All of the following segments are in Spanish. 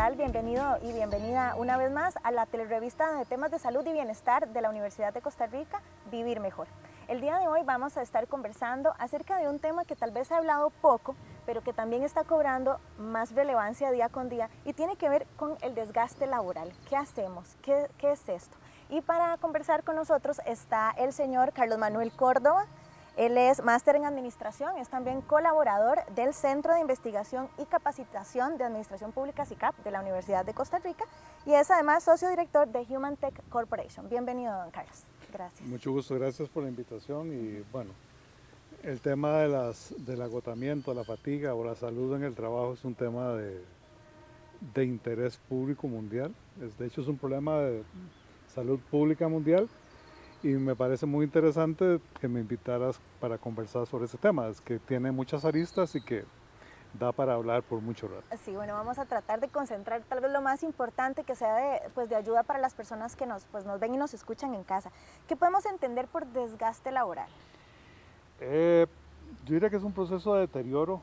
tal? Bienvenido y bienvenida una vez más a la telerevista de temas de salud y bienestar de la Universidad de Costa Rica, Vivir Mejor. El día de hoy vamos a estar conversando acerca de un tema que tal vez se ha hablado poco, pero que también está cobrando más relevancia día con día y tiene que ver con el desgaste laboral. ¿Qué hacemos? ¿Qué es esto? Y para conversar con nosotros está el señor Carlos Manuel Córdoba. Él es máster en administración, es también colaborador del Centro de Investigación y Capacitación de Administración Pública (CICAP) de la Universidad de Costa Rica y es además socio director de Human Tech Corporation. Bienvenido, don Carlos. Gracias. Mucho gusto, gracias por la invitación y bueno, el tema del agotamiento, la fatiga o la salud en el trabajo es un tema de interés público mundial. De hecho es un problema de salud pública mundial. Y me parece muy interesante que me invitaras para conversar sobre ese tema, es que tiene muchas aristas y que da para hablar por mucho rato. Sí, bueno, vamos a tratar de concentrar tal vez lo más importante que sea de ayuda para las personas que nos ven y nos escuchan en casa. ¿Qué podemos entender por desgaste laboral? Yo diría que es un proceso de deterioro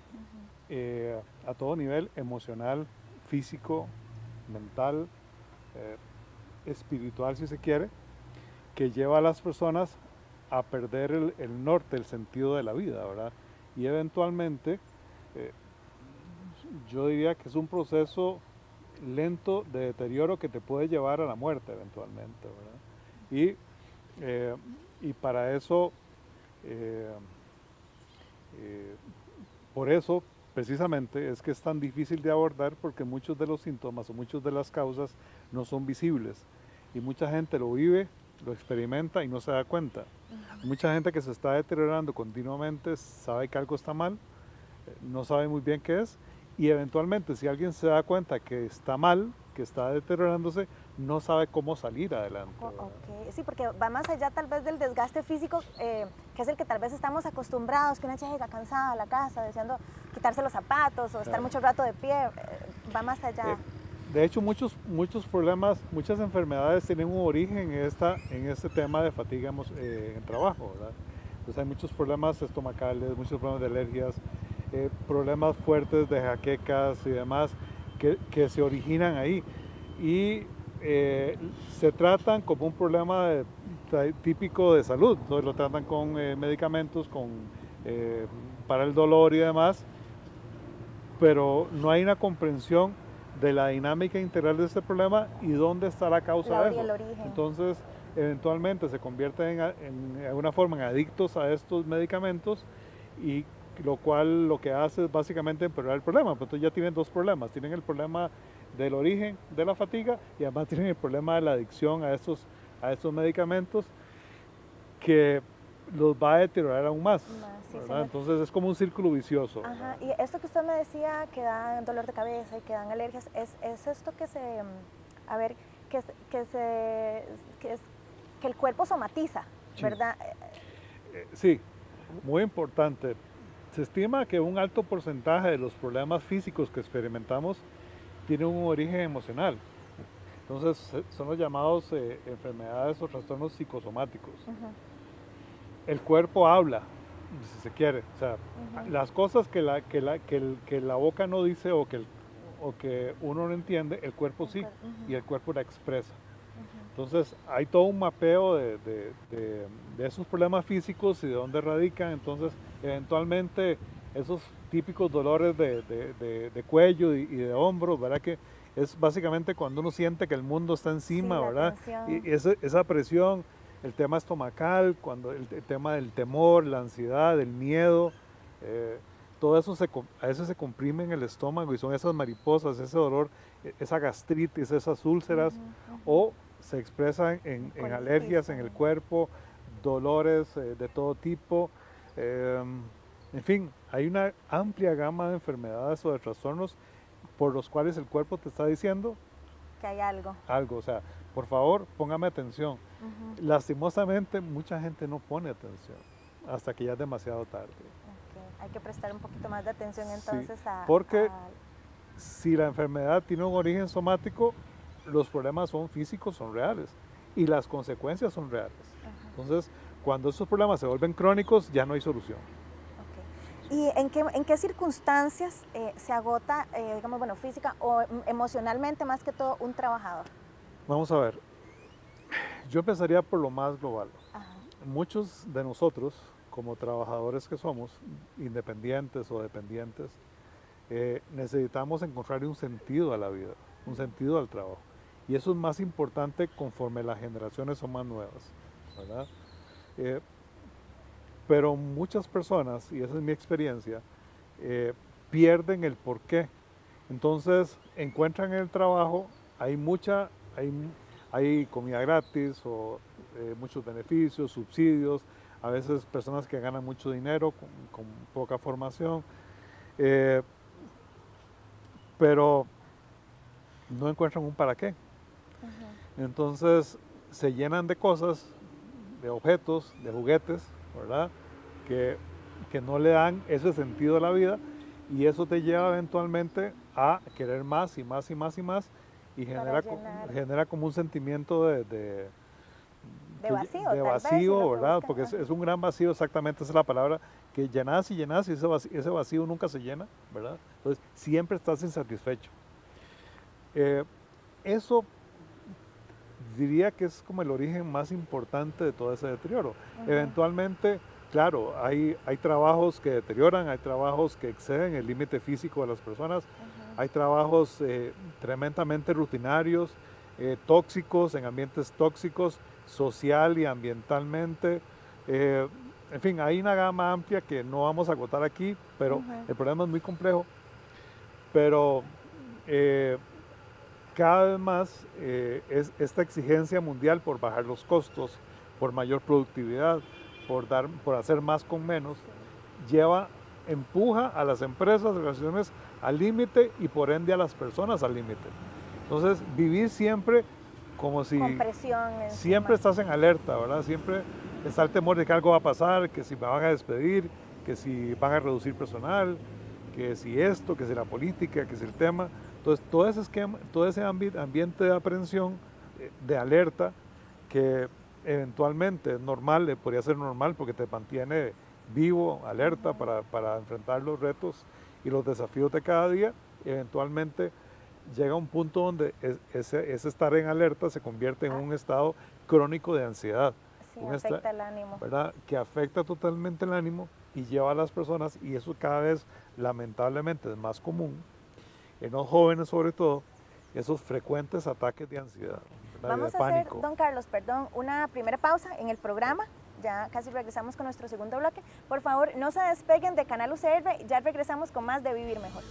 a todo nivel, emocional, físico, mental, espiritual si se quiere, que lleva a las personas a perder el norte, el sentido de la vida, ¿verdad? Y eventualmente, yo diría que es un proceso lento de deterioro que te puede llevar a la muerte eventualmente, ¿verdad? Y para eso, por eso precisamente es que es tan difícil de abordar porque muchos de los síntomas o muchas de las causas no son visibles y mucha gente lo vive, lo experimenta y no se da cuenta. Mucha gente que se está deteriorando continuamente sabe que algo está mal, no sabe muy bien qué es y eventualmente si alguien se da cuenta que está mal, que está deteriorándose, no sabe cómo salir adelante. Okay. Sí, porque va más allá tal vez del desgaste físico, que es el que tal vez estamos acostumbrados, que una chica llega cansada a la casa, deseando quitarse los zapatos o estar mucho rato de pie, va más allá. De hecho, muchos problemas, muchas enfermedades tienen un origen en este tema de fatiga en el trabajo, ¿verdad? Entonces hay muchos problemas estomacales, muchos problemas de alergias, problemas fuertes de jaquecas y demás que se originan ahí y se tratan como un problema típico de salud. Entonces lo tratan con medicamentos para el dolor y demás, pero no hay una comprensión de la dinámica integral de este problema y dónde está la causa de eso. El origen. Entonces, eventualmente se convierten en alguna forma en adictos a estos medicamentos y lo cual lo que hace es básicamente empeorar el problema. Entonces ya tienen dos problemas, tienen el problema del origen de la fatiga y además tienen el problema de la adicción a estos medicamentos que los va a deteriorar aún más. Sí, entonces es como un círculo vicioso. Ajá. Y esto que usted me decía que dan dolor de cabeza y que dan alergias, es esto que el cuerpo somatiza, sí. ¿Verdad? Sí, muy importante. Se estima que un alto porcentaje de los problemas físicos que experimentamos tienen un origen emocional. Entonces son los llamados enfermedades o trastornos psicosomáticos. El cuerpo habla, si se quiere, o sea, las cosas que la boca no dice o que uno no entiende, el cuerpo sí, y el cuerpo la expresa. Entonces hay todo un mapeo de esos problemas físicos y de dónde radican. Entonces eventualmente esos típicos dolores de cuello y de hombros, ¿verdad? Que es básicamente cuando uno siente que el mundo está encima, sí, ¿verdad? Y esa presión, el tema estomacal, el tema del temor, la ansiedad, el miedo, todo eso a veces se comprime en el estómago y son esas mariposas, ese dolor, esa gastritis, esas úlceras, o se expresan en alergias en el cuerpo, dolores de todo tipo, en fin, hay una amplia gama de enfermedades o de trastornos por los cuales el cuerpo te está diciendo que hay algo. Algo, o sea, por favor, póngame atención. Lastimosamente, mucha gente no pone atención hasta que ya es demasiado tarde. Hay que prestar un poquito más de atención entonces sí, porque si la enfermedad tiene un origen somático, los problemas son físicos, son reales y las consecuencias son reales. Entonces, cuando esos problemas se vuelven crónicos, ya no hay solución. ¿Y en qué circunstancias se agota, digamos, bueno, física o emocionalmente más que todo un trabajador? Vamos a ver, yo empezaría por lo más global. Ajá. Muchos de nosotros, como trabajadores que somos, independientes o dependientes, necesitamos encontrar un sentido a la vida, un sentido al trabajo. Y eso es más importante conforme las generaciones son más nuevas, ¿verdad? Eh, pero muchas personas, y esa es mi experiencia, pierden el porqué. Entonces encuentran en el trabajo, hay mucha, hay, hay comida gratis o muchos beneficios, subsidios, a veces personas que ganan mucho dinero con poca formación, eh, pero no encuentran un para qué. Entonces se llenan de cosas, de objetos, de juguetes, ¿verdad? Que, que no le dan ese sentido a la vida y eso te lleva eventualmente a querer más y más y más y más y genera como un sentimiento De vacío, de tal vez, vacío, ¿verdad? buscan, Porque es un gran vacío, exactamente esa es la palabra, que llenas y llenas y ese vacío nunca se llena, ¿verdad? Entonces siempre estás insatisfecho. Eso diría que es como el origen más importante de todo ese deterioro. Eventualmente, claro, hay trabajos que deterioran, hay trabajos que exceden el límite físico de las personas, hay trabajos tremendamente rutinarios, tóxicos, en ambientes tóxicos, social y ambientalmente. En fin, hay una gama amplia que no vamos a agotar aquí, pero el problema es muy complejo. Pero cada vez más es esta exigencia mundial por bajar los costos, por mayor productividad, por hacer más con menos, empuja a las empresas, a las organizaciones al límite y por ende a las personas al límite. Entonces, vivir siempre como si con presión siempre estás en alerta, ¿verdad? Siempre está el temor de que algo va a pasar, que si me van a despedir, que si van a reducir personal, que si esto, que si la política, que si el tema. Entonces, todo ese esquema, todo ese ambiente de aprensión, de alerta, que eventualmente es normal, podría ser normal porque te mantiene vivo, alerta para enfrentar los retos y los desafíos de cada día, eventualmente llega a un punto donde ese estar en alerta se convierte en un estado crónico de ansiedad. Sí, afecta el ánimo. ¿Verdad? Que afecta totalmente el ánimo y lleva a las personas, y eso cada vez lamentablemente es más común, en los jóvenes sobre todo, esos frecuentes ataques de ansiedad, Vamos de a pánico. hacer, don Carlos, perdón, una primera pausa en el programa. Ya casi regresamos con nuestro segundo bloque. Por favor, no se despeguen de Canal UCR, ya regresamos con más de Vivir Mejor.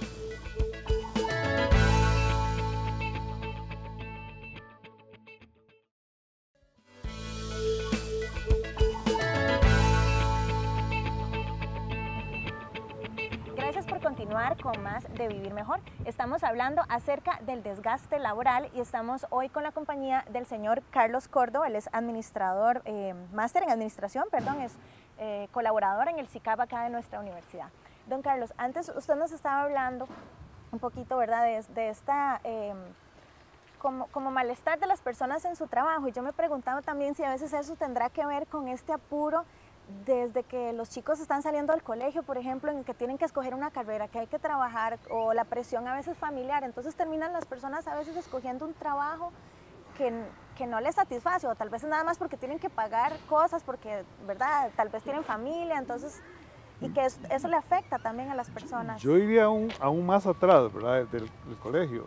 Gracias por continuar con más de Vivir Mejor. Estamos hablando acerca del desgaste laboral y estamos hoy con la compañía del señor Carlos Córdoba. Él es administrador, máster en administración, perdón, es colaborador en el SICAP acá de nuestra universidad. Don Carlos, antes usted nos estaba hablando un poquito, ¿verdad?, de esta como malestar de las personas en su trabajo, y yo me preguntaba también si a veces eso tendrá que ver con este apuro desde que los chicos están saliendo del colegio, por ejemplo, en el que tienen que escoger una carrera, que hay que trabajar, o la presión a veces familiar. Entonces terminan las personas a veces escogiendo un trabajo que no les satisface, o tal vez nada más porque tienen que pagar cosas, porque, ¿verdad?, tal vez tienen familia, entonces, y que eso le afecta también a las personas. Yo iría aún más atrás, ¿verdad?, del colegio.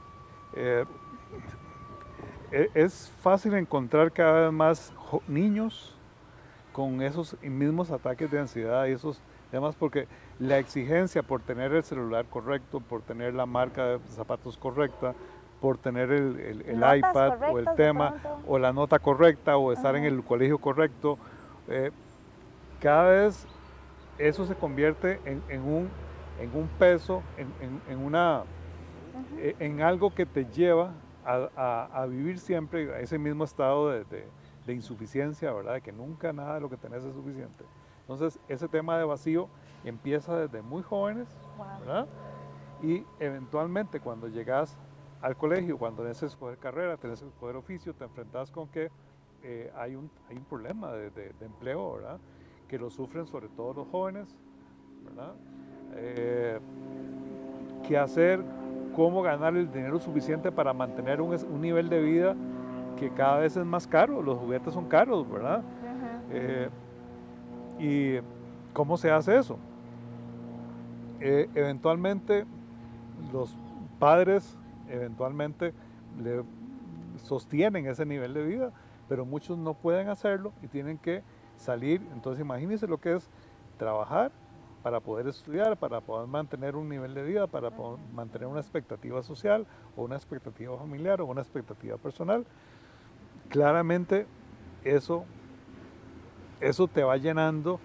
Es fácil encontrar cada vez más niños con esos mismos ataques de ansiedad y esos temas, porque la exigencia por tener el celular correcto, por tener la marca de zapatos correcta, por tener el iPad o el tema o la nota correcta o estar en el colegio correcto, cada vez eso se convierte en un peso, en algo que te lleva a vivir siempre a ese mismo estado de insuficiencia, ¿verdad? De que nunca nada de lo que tenés es suficiente. Entonces, ese tema de vacío empieza desde muy jóvenes, ¿verdad? Y eventualmente cuando llegas al colegio, cuando tenés que escoger carrera, tenés que escoger oficio, te enfrentas con que hay un problema de empleo, ¿verdad? Que lo sufren sobre todo los jóvenes ¿verdad? ¿Qué hacer? ¿Cómo ganar el dinero suficiente para mantener un nivel de vida que cada vez es más caro? Los juguetes son caros, ¿verdad? ¿Y cómo se hace eso? Eventualmente los padres eventualmente le sostienen ese nivel de vida, pero muchos no pueden hacerlo y tienen que salir. Entonces imagínense lo que es trabajar para poder estudiar, para poder mantener un nivel de vida, para poder mantener una expectativa social o una expectativa familiar o una expectativa personal. Claramente eso te va llenando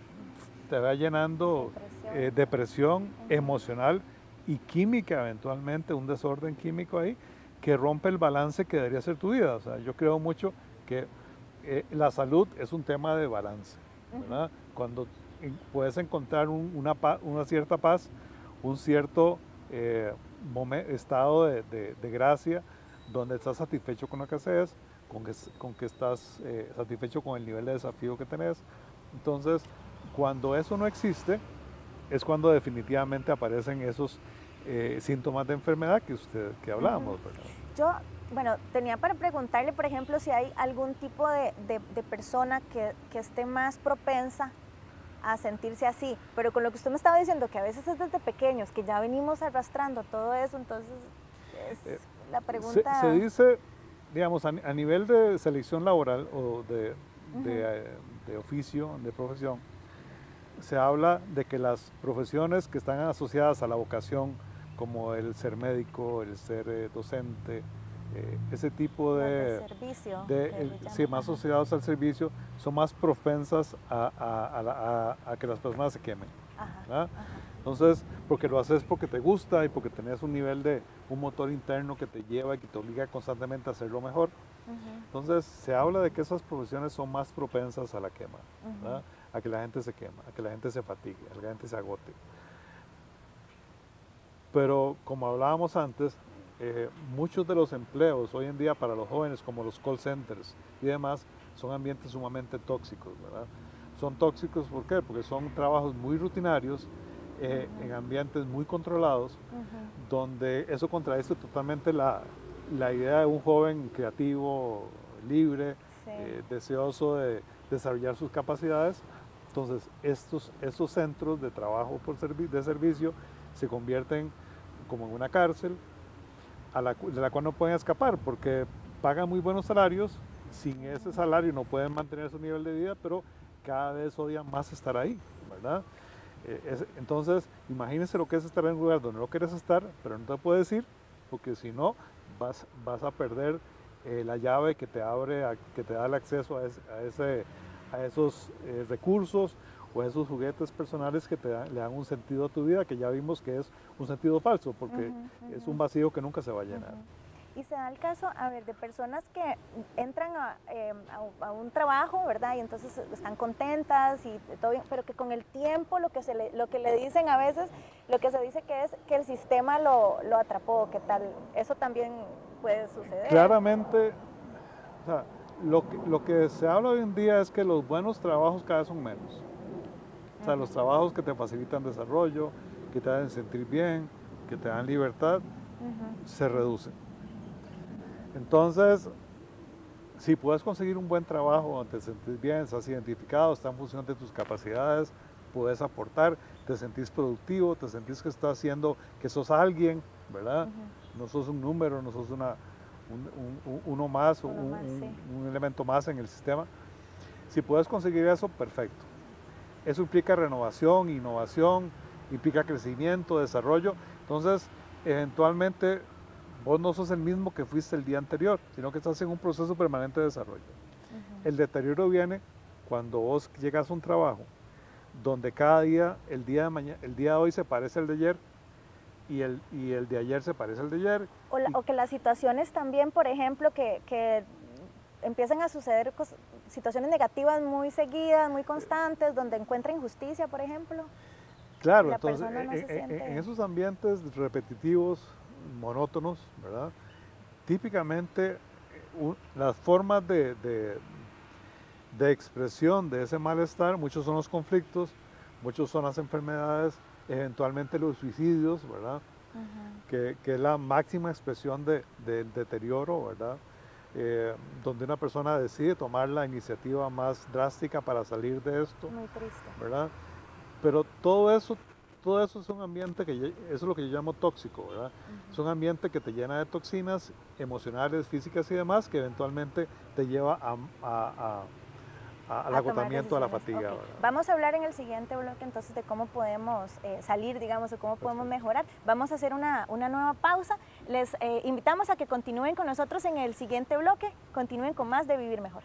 depresión emocional y química, eventualmente un desorden químico ahí que rompe el balance que debería ser tu vida. O sea, yo creo mucho que la salud es un tema de balance, ¿verdad? Cuando puedes encontrar una cierta paz, un cierto estado de gracia, donde estás satisfecho con lo que haces, con que estás satisfecho con el nivel de desafío que tenés. Entonces, cuando eso no existe, es cuando definitivamente aparecen esos síntomas de enfermedad que hablábamos, ¿verdad? Yo, bueno, tenía para preguntarle, por ejemplo, si hay algún tipo de persona que esté más propensa a sentirse así, pero con lo que usted me estaba diciendo, que a veces es desde pequeños, que ya venimos arrastrando todo eso, entonces es la pregunta... Se dice, digamos, a nivel de selección laboral o de oficio, de profesión, se habla de que las profesiones que están asociadas a la vocación, como el ser médico, el ser docente, ese tipo de servicio, sí, más asociados al servicio, son más propensas a que las personas se quemen. Entonces, porque lo haces porque te gusta y porque tenés un nivel de un motor interno que te lleva y que te obliga constantemente a hacerlo mejor. Entonces, se habla de que esas profesiones son más propensas a la quema, a que la gente se quema, a que la gente se fatigue, a que la gente se agote. Pero como hablábamos antes, muchos de los empleos hoy en día para los jóvenes, como los call centers y demás, son ambientes sumamente tóxicos, ¿verdad? Son tóxicos, ¿por qué? Porque son trabajos muy rutinarios, en ambientes muy controlados, donde eso contradice totalmente la idea de un joven creativo, libre, deseoso de desarrollar sus capacidades. Entonces, estos centros de trabajo de servicio se convierten como en una cárcel de la cual no pueden escapar, porque pagan muy buenos salarios, sin ese salario no pueden mantener su nivel de vida, pero cada vez odian más estar ahí, ¿verdad? Entonces, imagínense lo que es estar en un lugar donde no quieres estar, pero no te puedes ir, porque si no, vas a perder la llave que te abre, que te da el acceso a esos recursos o a esos juguetes personales que le dan un sentido a tu vida, que ya vimos que es un sentido falso, porque es un vacío que nunca se va a llenar. Y se da el caso, a ver, de personas que entran a un trabajo, ¿verdad? Y entonces están contentas y todo bien, pero que con el tiempo lo que le dicen a veces, lo que se dice que es que el sistema lo atrapó, ¿qué tal? Eso también puede suceder. Claramente, o sea, lo que se habla hoy en día es que los buenos trabajos cada vez son menos. O sea, los trabajos que te facilitan desarrollo, que te hacen sentir bien, que te dan libertad, se reducen. Entonces, si puedes conseguir un buen trabajo donde te sentís bien, estás identificado, está en función de tus capacidades, puedes aportar, te sentís productivo, te sentís que estás haciendo, que sos alguien, ¿verdad? No sos un número, no sos uno más, un elemento más en el sistema. Si puedes conseguir eso, perfecto. Eso implica renovación, innovación, implica crecimiento, desarrollo. Entonces, eventualmente, vos no sos el mismo que fuiste el día anterior, sino que estás en un proceso permanente de desarrollo. El deterioro viene cuando vos llegas a un trabajo donde cada día, el día de hoy se parece al de ayer y el de ayer se parece al de ayer. O que las situaciones también, por ejemplo, que empiezan a suceder situaciones negativas muy seguidas, muy constantes, donde encuentra injusticia, por ejemplo. Claro, entonces en esos ambientes repetitivos, monótonos, ¿verdad? Típicamente las formas de expresión de ese malestar, muchos son los conflictos, muchos son las enfermedades, eventualmente los suicidios, ¿verdad? Que es la máxima expresión del deterioro, ¿verdad? Donde una persona decide tomar la iniciativa más drástica para salir de esto. Muy triste. ¿Verdad? Pero todo eso es un ambiente eso es lo que yo llamo tóxico, ¿verdad? Es un ambiente que te llena de toxinas emocionales, físicas y demás, que eventualmente te lleva al agotamiento, a la fatiga. Okay. ¿Verdad? Vamos a hablar en el siguiente bloque entonces de cómo podemos salir, digamos, o cómo podemos mejorar. Vamos a hacer una nueva pausa. Les invitamos a que continúen con nosotros en el siguiente bloque. Continúen con más de Vivir Mejor.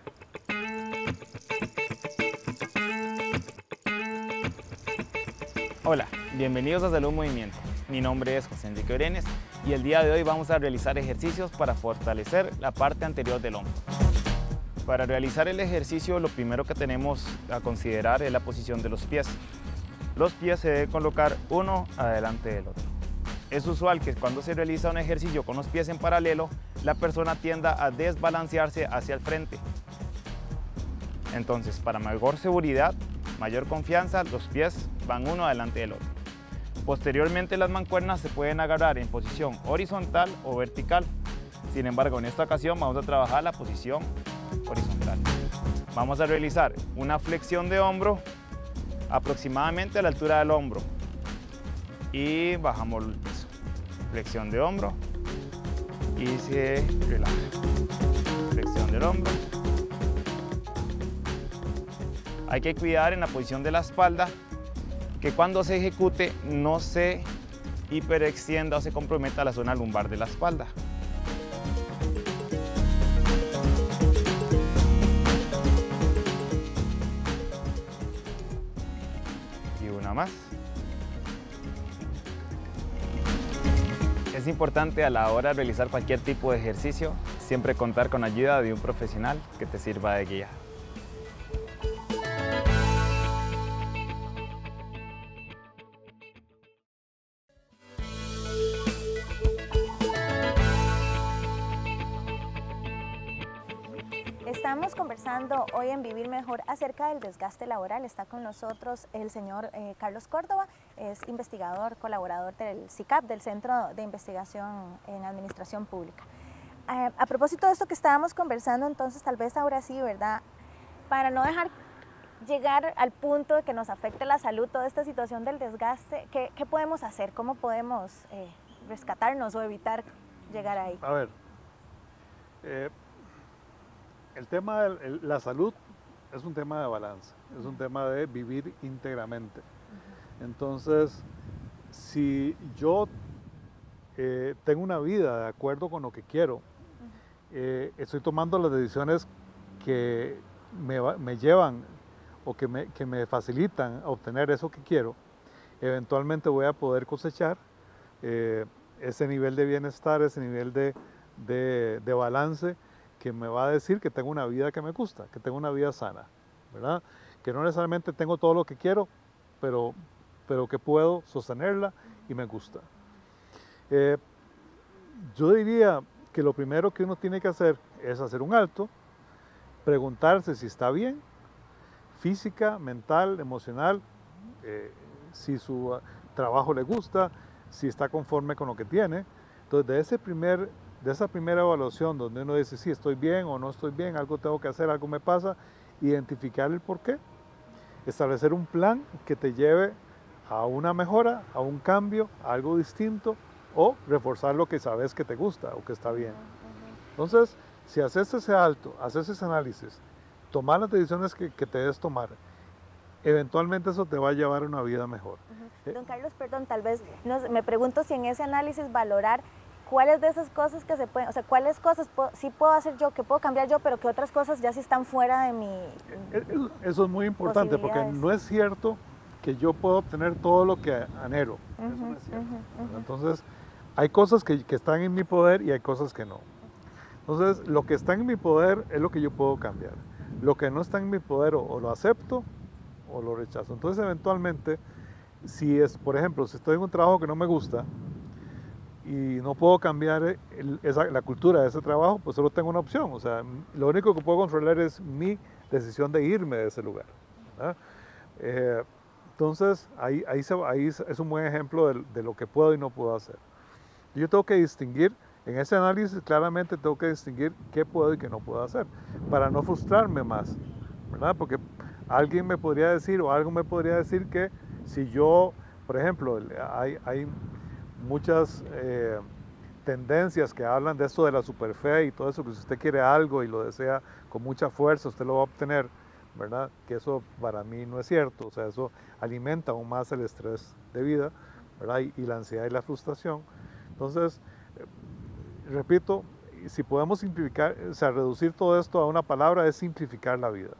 Hola, bienvenidos a Salud Movimiento. Mi nombre es José Enrique Orenes y el día de hoy vamos a realizar ejercicios para fortalecer la parte anterior del hombro. Para realizar el ejercicio, lo primero que tenemos a considerar es la posición de los pies. Los pies se deben colocar uno adelante del otro. Es usual que cuando se realiza un ejercicio con los pies en paralelo, la persona tienda a desbalancearse hacia el frente. Entonces, para mayor seguridad, mayor confianza, los pies van uno adelante del otro. Posteriormente, las mancuernas se pueden agarrar en posición horizontal o vertical. Sin embargo, en esta ocasión vamos a trabajar la posición horizontal. Vamos a realizar una flexión de hombro aproximadamente a la altura del hombro y bajamos el peso. Flexión de hombro y se relaja. Flexión del hombro. Hay que cuidar en la posición de la espalda que cuando se ejecute no se hiperextienda o se comprometa la zona lumbar de la espalda. Y una más. Es importante a la hora de realizar cualquier tipo de ejercicio siempre contar con la ayuda de un profesional que te sirva de guía. Estamos conversando hoy en Vivir Mejor acerca del desgaste laboral. Está con nosotros el señor Carlos Córdoba, es investigador, colaborador del CICAP, del Centro de Investigación en Administración Pública. A propósito de esto que estábamos conversando, entonces tal vez ahora sí, ¿verdad? Para no dejar llegar al punto de que nos afecte la salud toda esta situación del desgaste, ¿qué podemos hacer? ¿Cómo podemos rescatarnos o evitar llegar ahí? A ver, el tema de la salud es un tema de balance, es un tema de vivir íntegramente. Entonces, si yo tengo una vida de acuerdo con lo que quiero, estoy tomando las decisiones que me llevan o que me facilitan a obtener eso que quiero, eventualmente voy a poder cosechar ese nivel de bienestar, ese nivel de balance que me va a decir que tengo una vida que me gusta, que tengo una vida sana, ¿verdad? Que no necesariamente tengo todo lo que quiero, pero que puedo sostenerla y me gusta. Yo diría que lo primero que uno tiene que hacer es hacer un alto, preguntarse si está bien, física, mental, emocional, si su trabajo le gusta, si está conforme con lo que tiene. Entonces, de esa primera evaluación donde uno dice si estoy bien o no estoy bien, algo tengo que hacer, algo me pasa, identificar el porqué, establecer un plan que te lleve a una mejora, a un cambio, a algo distinto, o reforzar lo que sabes que te gusta o que está bien. Entonces, si haces ese alto, haces ese análisis, tomar las decisiones que te debes tomar, eventualmente eso te va a llevar a una vida mejor. Don Carlos, perdón, tal vez me pregunto si en ese análisis valorar cuáles de esas cosas que se pueden, o sea, cuáles cosas sí puedo hacer yo, que puedo cambiar yo, pero que otras cosas ya sí están fuera de mi Eso es muy importante, porque no es cierto que yo puedo obtener todo lo que anhelo. Eso no es cierto. Entonces, hay cosas que están en mi poder y hay cosas que no. Entonces, lo que está en mi poder es lo que yo puedo cambiar. Lo que no está en mi poder o lo acepto o lo rechazo. Entonces, eventualmente, por ejemplo, si estoy en un trabajo que no me gusta y no puedo cambiar la cultura de ese trabajo, pues solo tengo una opción. O sea, lo único que puedo controlar es mi decisión de irme de ese lugar, ¿verdad? Entonces, ahí es un buen ejemplo de lo que puedo y no puedo hacer. Yo tengo que distinguir, en ese análisis claramente tengo que distinguir qué puedo y qué no puedo hacer, para no frustrarme más, ¿verdad? Porque alguien me podría decir o algo me podría decir que si yo, por ejemplo, hay muchas tendencias que hablan de esto de la superfe y todo eso, que si usted quiere algo y lo desea con mucha fuerza, usted lo va a obtener, ¿verdad? Que eso para mí no es cierto, o sea, eso alimenta aún más el estrés de vida, ¿verdad? Y la ansiedad y la frustración. Entonces, repito, si podemos simplificar, o sea, reducir todo esto a una palabra, es simplificar la vida.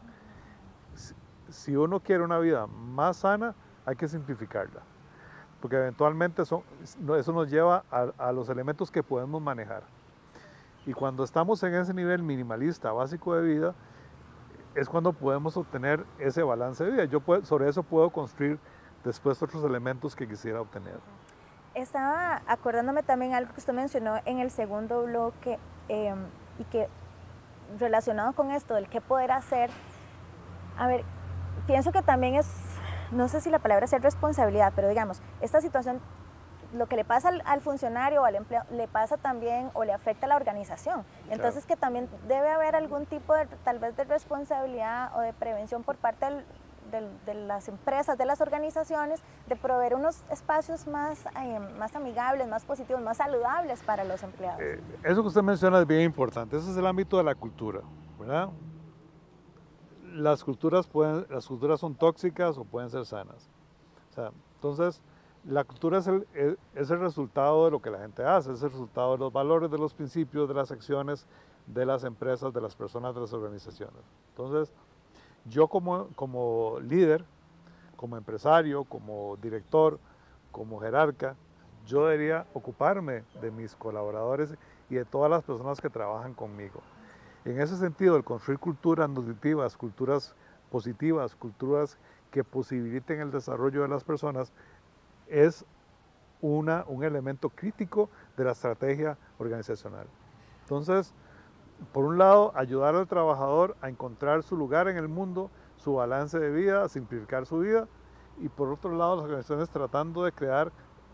Si uno quiere una vida más sana, hay que simplificarla, porque eventualmente eso nos lleva a los elementos que podemos manejar. Y cuando estamos en ese nivel minimalista, básico de vida, es cuando podemos obtener ese balance de vida. Sobre eso puedo construir después otros elementos que quisiera obtener. Estaba acordándome también algo que usted mencionó en el segundo bloque y que relacionado con esto del qué poder hacer, a ver, pienso que también es, no sé si la palabra es responsabilidad, pero digamos, esta situación, lo que le pasa al funcionario o al empleado, le pasa también o le afecta a la organización. Entonces, claro, que también debe haber algún tipo de, tal vez, de responsabilidad o de prevención por parte de las empresas, de las organizaciones, de proveer unos espacios más amigables, más positivos, más saludables para los empleados. Eso que usted menciona es bien importante. Ese es el ámbito de la cultura, ¿verdad? Las culturas son tóxicas o pueden ser sanas. O sea, entonces, la cultura es el resultado de lo que la gente hace, es el resultado de los valores, de los principios, de las acciones de las empresas, de las personas, de las organizaciones. Entonces, yo como líder, como empresario, como director, como jerarca, yo debería ocuparme de mis colaboradores y de todas las personas que trabajan conmigo. En ese sentido, el construir culturas nutritivas, culturas positivas, culturas que posibiliten el desarrollo de las personas, es un elemento crítico de la estrategia organizacional. Entonces, por un lado, ayudar al trabajador a encontrar su lugar en el mundo, su balance de vida, a simplificar su vida, y por otro lado, las organizaciones tratando de crear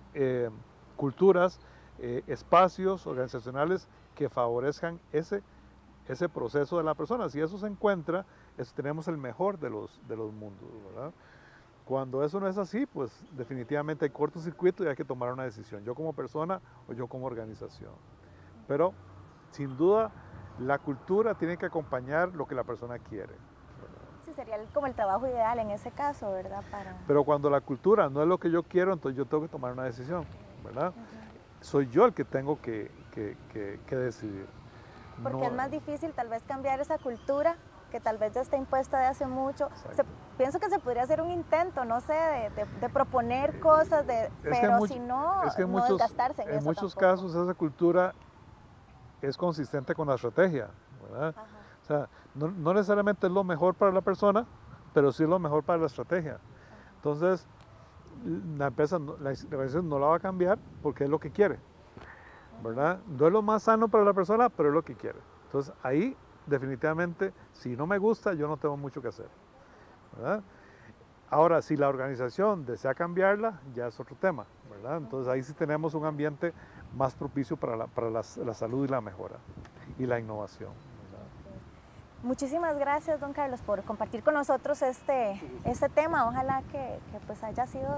culturas, espacios organizacionales que favorezcan ese proceso de la persona. Si eso se encuentra, tenemos el mejor de los mundos, ¿verdad? Cuando eso no es así, pues definitivamente hay cortocircuito y hay que tomar una decisión, yo como persona o yo como organización. Pero, sin duda, la cultura tiene que acompañar lo que la persona quiere. Sí, sería como el trabajo ideal en ese caso, ¿verdad? Pero cuando la cultura no es lo que yo quiero, entonces yo tengo que tomar una decisión, ¿verdad? Soy yo el que tengo que decidir. Porque es más difícil tal vez cambiar esa cultura que tal vez ya está impuesta de hace mucho. Pienso que se podría hacer un intento, no sé, de proponer cosas, pero si no, no desgastarse en eso. En muchos casos esa cultura es consistente con la estrategia, ¿verdad? Ajá. O sea, no necesariamente es lo mejor para la persona, pero sí es lo mejor para la estrategia. Ajá. Entonces, la organización no la va a cambiar porque es lo que quiere, ¿verdad? No es lo más sano para la persona, pero es lo que quiere. Entonces, ahí definitivamente, si no me gusta, yo no tengo mucho que hacer, ¿verdad? Ahora, si la organización desea cambiarla, ya es otro tema, ¿verdad? Entonces ahí sí tenemos un ambiente más propicio para la salud y la mejora y la innovación, ¿verdad? Muchísimas gracias, don Carlos, por compartir con nosotros este tema. Ojalá que pues haya sido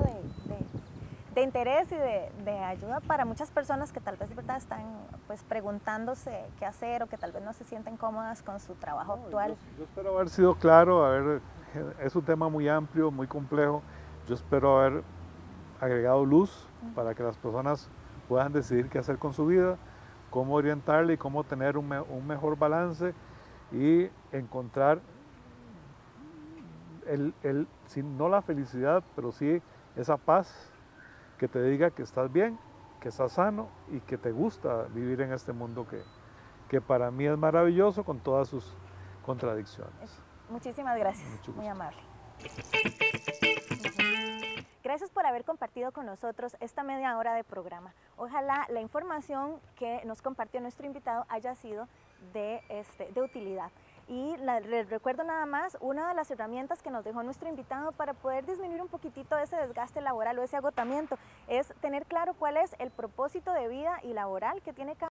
de interés y de ayuda para muchas personas que tal vez, ¿verdad?, están pues preguntándose qué hacer o que tal vez no se sienten cómodas con su trabajo actual. Yo espero haber sido claro, es un tema muy amplio, muy complejo. Yo espero haber agregado luz para que las personas puedan decidir qué hacer con su vida, cómo orientarle y cómo tener un mejor balance y encontrar si no la felicidad, pero sí esa paz que te diga que estás bien, que estás sano y que te gusta vivir en este mundo que para mí es maravilloso con todas sus contradicciones. Muchísimas gracias, muy amable. Gracias por haber compartido con nosotros esta media hora de programa. Ojalá la información que nos compartió nuestro invitado haya sido de utilidad. Y les recuerdo nada más, una de las herramientas que nos dejó nuestro invitado para poder disminuir un poquitito ese desgaste laboral o ese agotamiento es tener claro cuál es el propósito de vida y laboral que tiene cada